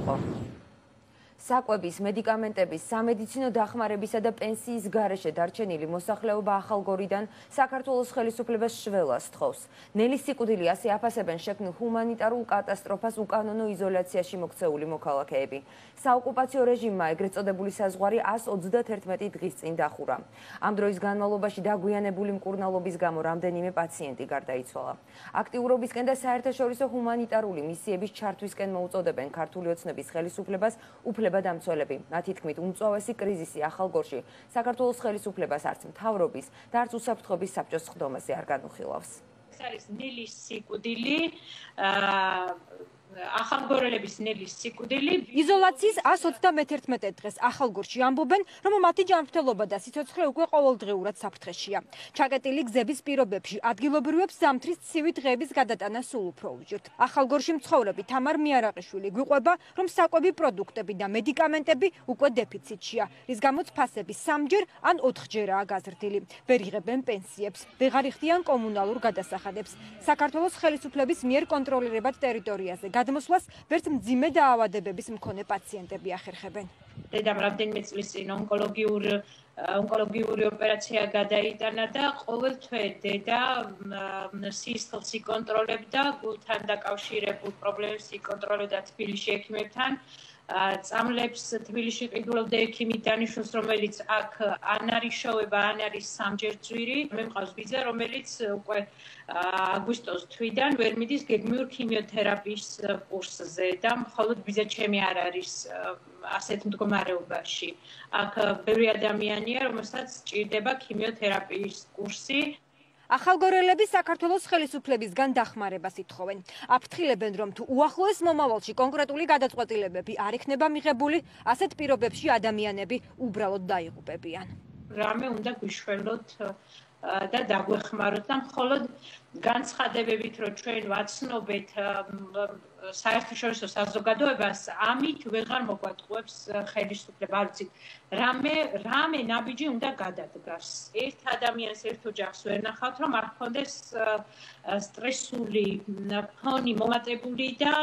იყო. საკვების, მედიკამენტების, სამედიცინო დახმარებისა და პენსიის გარეშე დარჩენილი მოსახლეობა ახალგორიდან საქართველოს ხელისუფლებას შველას თხოვს. ნელი სიკვდილი ასე აფასებენ შექმნილ ჰუმანიტარულ კატასტროფას უკანონო იზოლაციაში მოქცეული მოქალაქეები. საოკუპაციო რეჟიმმა ეგრეთ წოდებული საზღვარი 131 დღის წინ დახურა. ამ დროის განმავლობაში დაგვიანებული მკურნალობის გამო რამდენიმე პაციენტი გარდაიცვალა. აქტიურობისკენ და საერთაშორისო ჰუმანიტარული მისიების ჩართვისკენ მოუწოდებენ ქართული ოცნების ხელისუფლებას დამცველები. მათი თქმით, უმწვავესი კრიზისი ახალგორში საქართველოს ხელისუფლებას არც მთავრობის და არც უსაფრთხოების საბჭოს სხდომაზე არ განუხილავს. ეს არის ნელი სიკვდილი, ახალგორელების ნელი სიკვდილი. იზოლაციის 131 დღეს ახალგორში ამბობენ, რომ მათი ჯანმრთელობა და სიცოცხლე უკვე ყოველდღიურად საფრთხეშია. ჩაკეტილი გზების პირობებში ადგილობრივებს ზამთრის ცივი დღეების გადატანა სულ უფრო უჭირთ. ახალგორში მცხოვრები თამარ მიარაყიშვილი გვიყვება, რომ საკვები პროდუქტები და მედიკამენტები უკვე დეფიციტშია, რის გამოც ფასები 3-ჯერ ან 4-ჯერაა გაზრდილი. ვერ იღებენ პენსიებს, ვეღარ იხდიან კომუნალურ გადასახადებს. საქართველოს ხელისუფლების მიერ კონტროლირებად ტერიტორიაზე გადმოსვლას ვერც მძიმე დაავადებების მქონე პაციენტები ახერხებენ. დედამ რამდენიმე წლის წინ ონკოლოგიური ოპერაცია გადაიტანა და ყოველ თვე დედა სისხლს იკონტროლებდა, გულთან დაკავშირებულ პრობლემებს იკონტროლებდა თბილისში ექიმებთან. წამლებს თბილისში ყიდულობდა ექიმი დანიშნულს, რომელიც აქ ან არის შოვება, ან არის 3-ჯერ ძვირი. მე მყავს ბიძა, რომელიც უკვე აგვისტოს თვიდან ვერ მიდის გეგმიურ ქიმიოთერაპიის კურსზე და მხოლოდ ბიძა ჩემი არ არის ასეთ მდგომარეობაში. აქ ბევრი ადამიანია, რომელსაც სჭირდება ქიმიოთერაპიის კურსი. ახალგორელები საქართველოს ხელისუფლებისგან დახმარებას ითხოვენ. აფრთხილებენ, რომ თუ უახლოეს მომავალში კონკრეტული გადაწყვეტილებები არ იქნება მიღებული, ასეთ პირობებში ადამიანები უბრალოდ დაიღუპებიან. რამე უნდა გვიშველოთ და დაგვეხმაროთ და მხოლოდ განცხადებებით, რომ ჩვენ ვაცნობეთ საერთაშორისო საზოგადოებას, ამით ვეღარ მოგვატყუებს ხელისუფლება. არ ვიცით, რამე ნაბიჯი უნდა გადადგას. ერთ ადამიანს ერთ ოჯახს ვერ ნახავთ, რომ არ ჰქონდეს სტრესული ფონი მომატებული და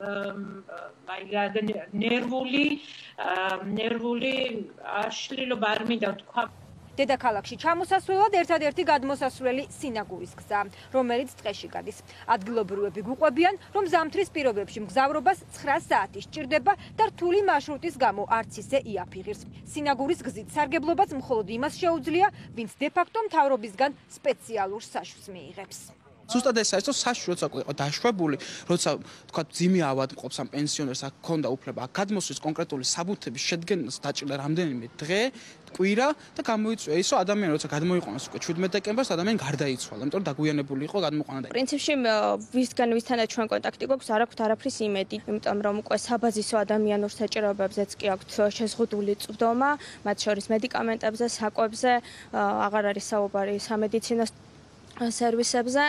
ნერვული აშლილობა არ მინდა ვთქვა. დედაქალაქში ჩამოსასვლელად ერთადერთი გადმოსასვლელი სინაგურის გზა, რომელიც ტყეში გადის. ადგილობრივები გვიყვებიან, რომ ზამთრის პირობებში მგზავრობას 9 საათი სჭირდება და რთული მარშრუტის გამო არც ისე იაფიღირს. სინაგურის გზით სარგებლობაც მხოლოდ იმას შეუძლია, ვინც დე-ფაქტო მთავრობისგან სპეციალურ საშუს მიიღებს. ზუსტად ეს არის, რომ საშუს როცა იყო დაშვებული, როცა თქვა ძიმე ავადმყოფს ამ პენსიონერს აქ ჰქონდა უფლება გადმოსვლის კონკრეტული საბუთების შედგენას დაჭირდა რამდენიმე დღე, კვირა და გამოიწვია ის, რომ ადამიანი როცა გადმოიყვანეს უკვე 17 დეკემბერს ადამიანი გარდაიცვალა, იმიტომ რომ დაგვიანებული იყო გადმოყვანა და პრინციპში ვისთანაც ჩვენ კონტაქტი გვაქვს, არ აქვს არაფრის იმედი, იმიტომ რომ უკვე საბაზისო ადამიანურ საჭიროებებზეც კი აქვს შეზღუდული წვდომა, მათ შორის მედიკამენტებზე, საკვებზე, აღარ არის საუბარი სამედიცინო სერვისებზე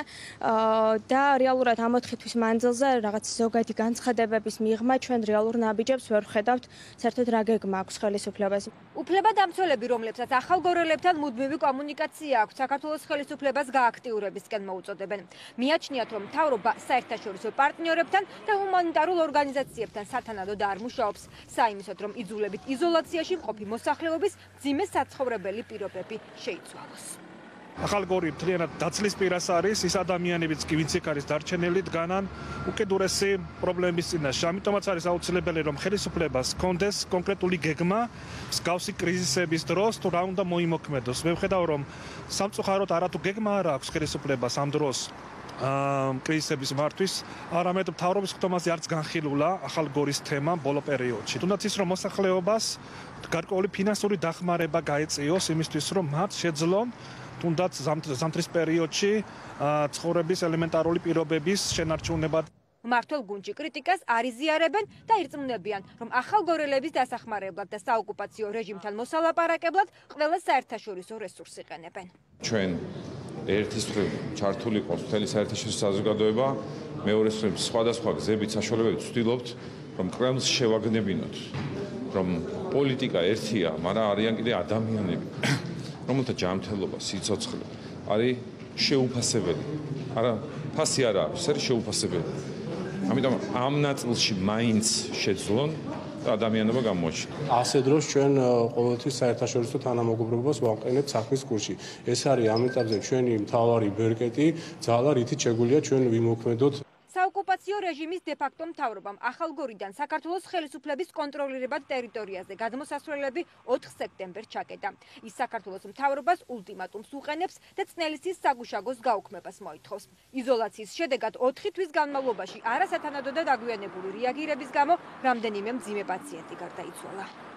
და რეალურად ამ 4 თვის მანძილზე რაღაც ზოგადი განცხადებების მიღმა ჩვენ რეალურ ნაბიჯებს ვერ ვხედავთ, საერთოდ რა გეგმა აქვს ხელისუფლებას. უფლებადამცველები, რომლებსაც ახალგორელებთან მუდმივი კომუნიკაცია აქვს, საქართველოს ხელისუფლებას გააქტიურებისკენ მოუწოდებენ. მიაჩნიათ, რომ მთავრობა საერთაშორისო პარტნიორებთან და ჰუმანიტარულ ორგანიზაციებთან სათანადოდ არ მუშაობს, საიმისოდ, რომ იძულებით იზოლაციაში მყოფი მოსახლეობის მძიმე საცხოვრებელი პირობები შეიცვალოს. ახალგორი მთლიანად დაცლის პირას არის, ის ადამიანებიც კი ვინც იქ არის დარჩენილი დგანან უკიდურესი პრობლემის წინაშე. ამიტომაც არის აუცილებელი, რომ ხელისუფლებას ჰქონდეს კონკრეტული გეგმა მსგავსი კრიზისების დროს თუ რა უნდა მოიმოქმედოს. მე ვხედავ, რომ სამწუხაროდ არათუ გეგმა არ აქვს ხელისუფლებას ამ დროს კრიზისების მართვის, არამედ მთავრობის ხდომაზე არც განხილულა ახალგორის თემა ბოლო პერიოდში. თუნდაც ის, რომ მოსახლეობას გარკვეული ფინანსური დახმარება გაეწიოს იმისთვის, რომ მათ შეძლონ თუნდაც ზამთრის პერიოდში ცხოვრების ელემენტარული პირობების შენარჩუნება. მმართველ გუნჯი კრიტიკას არ იზიარებენ და ირწმუნებიან, რომ ახალგორელების დასახმარებლად და საოკუპაციო რეჟიმთან მოსალაპარაკებლად ყველა საერთაშორისო რესურსს იყენებენ. ჩვენ ერთის მხრივ ჩართული ყავს მთელი საერთაშორისო საზოგადოება, მეორეს მხრივ სხვადასხვა გზებით საშუალებებით ვცდილობთ, რომ კრემლს შევაგნებინოთ, რომ პოლიტიკა ერთია, მაგრამ არიან კიდე ადამიანები, რომელთა ჯანმრთელობა, სიცოცხლე არის შეუფასებელი. არა, ფასი არა არის, არის შეუფასებელი. ამიტომ ამ ნაწილში მაინც შეძლონ და ადამიანობა გამოჩნდა. ასე დროს ჩვენ ყოველთვის საერთაშორისო თანამეგობრობას ვამყენებთ საქმის კურსში. ეს არის ამ ეტაპზე ჩვენი მთავარი ბერკეტი, ძალა რითიც შეგვიძლია ჩვენ ვიმოქმედოთ. საოკუპაციო რეჟიმის დე-ფაქტო მთავრობამ ახალგორიდან საქართველოს ხელისუფლების კონტროლირებად ტერიტორიაზე გადმოსასვლელები 4 სექტემბერს ჩაკეტა. ის საქართველოს მთავრობას ულტიმატუმს უყენებს და წნელისის საგუშაგოს გაუქმებას მოითხოვს. იზოლაციის შედეგად 4 თვის განმავლობაში არასათანადო და დაგვიანებული რეაგირების გამო რამდენიმე მძიმე პაციენტი გარდაიცვალა.